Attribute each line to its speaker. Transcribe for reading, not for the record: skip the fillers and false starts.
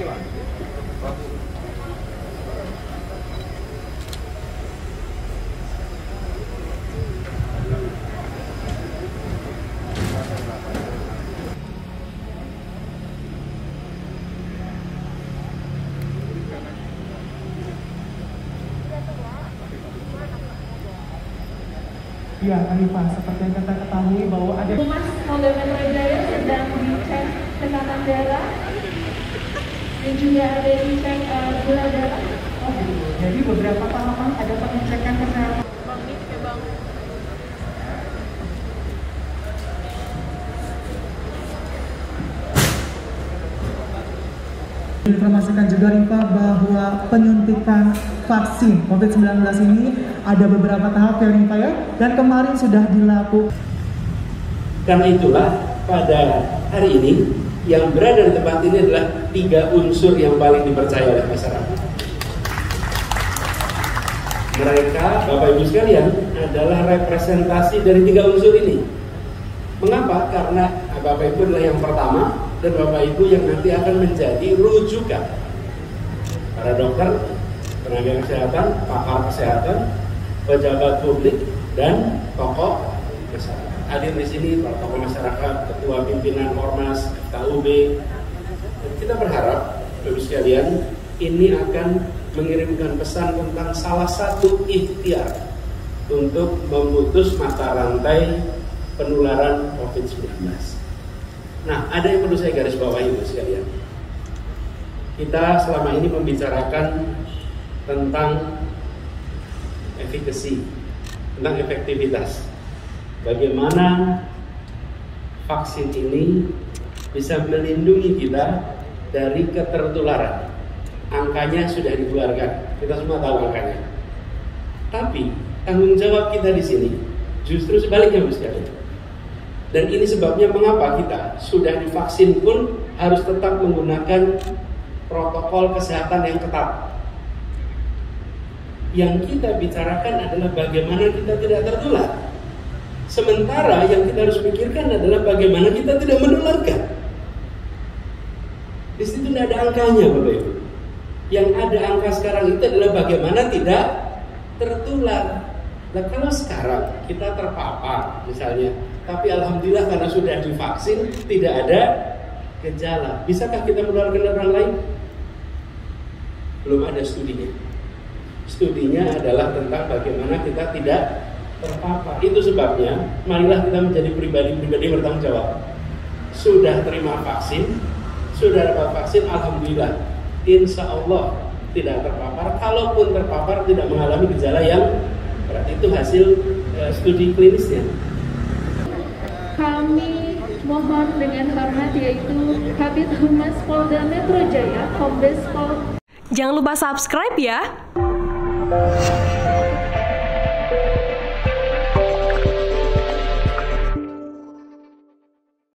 Speaker 1: Ya, Arifah, seperti yang kita ketahui bahwa ada
Speaker 2: Humas Polda Metro Jaya sedang dicek tekanan darah dan juga ada dicek gula darah.
Speaker 1: Oh, gitu. Jadi beberapa tahapan ada pengecekan kesehatan.
Speaker 2: Bang, ini ya Bang.
Speaker 1: Informasikan juga Rifah bahwa penyuntikan vaksin COVID-19 ini ada beberapa tahap ya Rifah ya, dan kemarin sudah dilakukan.
Speaker 3: Karena itulah pada hari ini yang berada di tempat ini adalah 3 unsur yang paling dipercaya oleh masyarakat. Mereka, Bapak Ibu sekalian, adalah representasi dari 3 unsur ini. Mengapa? Karena Bapak Ibu adalah yang pertama dan Bapak Ibu yang nanti akan menjadi rujukan. Para dokter, tenaga kesehatan, pakar kesehatan, pejabat publik, dan tokoh masyarakat. Hadir di sini para tokoh masyarakat, ketua pimpinan Ormas, KUB. Kita berharap, Bapak Ibu sekalian, ini akan mengirimkan pesan tentang salah satu ikhtiar untuk memutus mata rantai penularan COVID-19. Nah, ada yang perlu saya garis bawahi Ibu sekalian. Kita selama ini membicarakan tentang efikasi, tentang efektivitas. Bagaimana vaksin ini bisa melindungi kita dari ketertularan. Angkanya sudah dikeluarkan, kita semua tahu angkanya. Tapi tanggung jawab kita di sini justru sebaliknya, Bu sekalian. Dan ini sebabnya mengapa kita sudah divaksin pun harus tetap menggunakan protokol kesehatan yang ketat. Yang kita bicarakan adalah bagaimana kita tidak tertular. Sementara yang kita harus pikirkan adalah bagaimana kita tidak menularkan. Di situ tidak ada angkanya, Bapak Ibu. Yang ada angka sekarang itu adalah bagaimana tidak tertular. Nah, kalau sekarang kita terpapar misalnya, tapi alhamdulillah karena sudah divaksin tidak ada gejala, bisakah kita menularkan orang lain? Belum ada studinya. Studinya adalah tentang bagaimana kita tidak terpapar. Itu sebabnya marilah kita menjadi pribadi-pribadi bertanggung jawab. Sudah terima vaksin, sudah dapat vaksin, alhamdulillah, insya Allah tidak terpapar. Kalaupun terpapar tidak mengalami gejala yang berat. Itu hasil studi klinisnya.
Speaker 2: Kami mohon dengan hormat yaitu Kabid Humas Polda Metro Jaya, Kombes Pol.
Speaker 4: Jangan lupa subscribe ya.